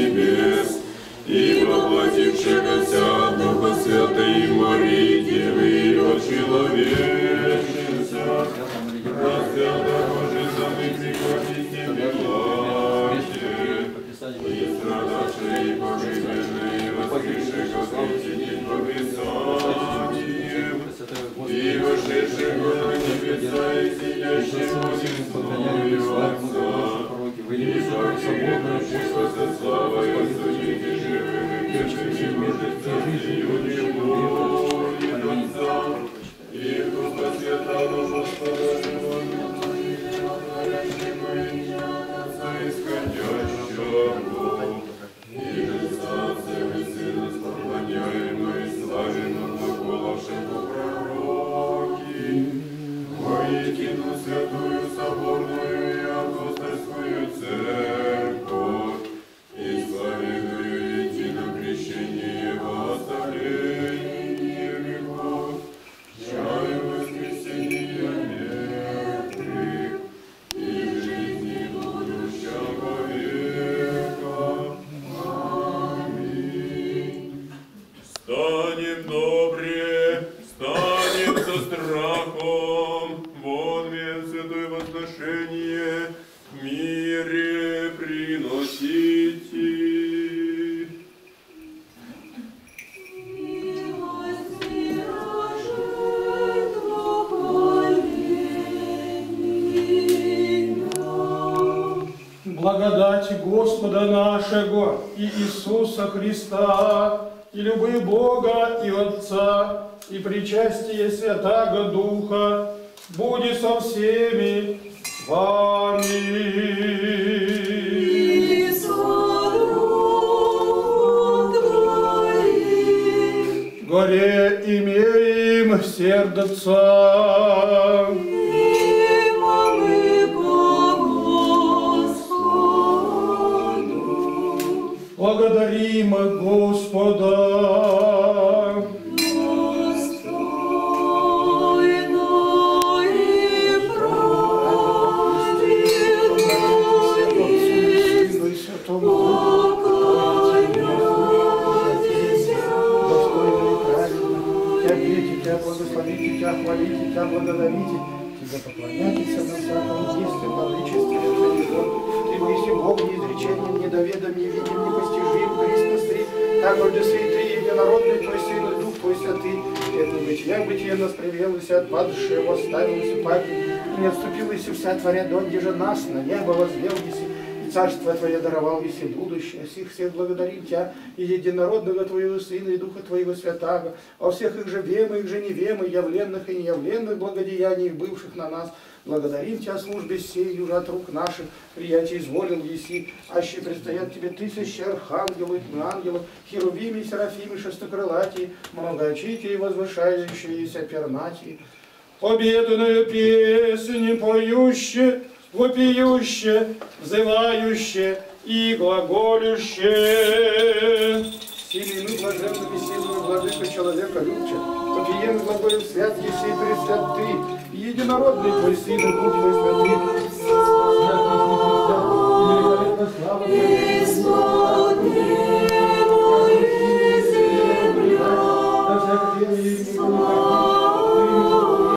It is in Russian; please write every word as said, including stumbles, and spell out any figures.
небес, и воплотившегося от Духа Святой Марии, Девы от человечница, распятого же за мы пригодите милости, и страдавшие и погребенные, воскресшие Господи по Писаниям, и вошедшие на небеса, и сидящие во славою Отца, и погибнувших со славой осудите живыми, певшими божественные у Него и Отца, и Духа Святого Господа живого, творящего и Отца исходящего, и Отца и Сына поклоняемого и славимого глаголавшего пророки, воистину святую соборную и апостольскую церковь, исповедую едино крещение во оставление грехов, чаю воскресения мертвых и жизни будущего века. Аминь. Станем добре, станем со страхом, вон мне святое возношение в мире приносите. Благодати Господа нашего и Иисуса Христа, и любви Бога и Отца, и причастие Святаго Духа, будет со всеми вами. И со духом твоим. Горе имеем сердца. Благодарим Господа. Достойно и праведно есть поклоняйтесь. Тебя верите, тебя благословите, тебя хвалите, тебя благодарите, тебя поклоняйтесь на всяком действии, владычестве, Ты выси Бог неизречением, недоведом, невидим, непостижим, Христос, так же святый, единородный Твой Сын и Дух Твой Святый, это бытия, бытие нас привелось, от падшего восставилось папе, и не отступилось вся Творя, донде же нас на небо возвел еси, и Царство Твое даровал еси будущее, всех всех благодарим Тебя, и единородного Твоего Сына, и Духа Твоего Святаго, о всех их же вемы, их же невемы, явленных и неявленных благодеяниях, бывших на нас, благодарим Тебя, службе сей, уже от рук наших, приятие изволил еси, аще предстоят Тебе тысячи архангелов и ангелов, херувими, серафими, шестокрылатии, многоочитие и возвышающиеся пернатии. Победную песнь поюще, вопиюще, взывающее и глаголюще. Сильными блаженными силами владыка человека любче, попиен глаголем свят, есей пресвят Ты, единородный Твой Сын и Дух Твой Святый,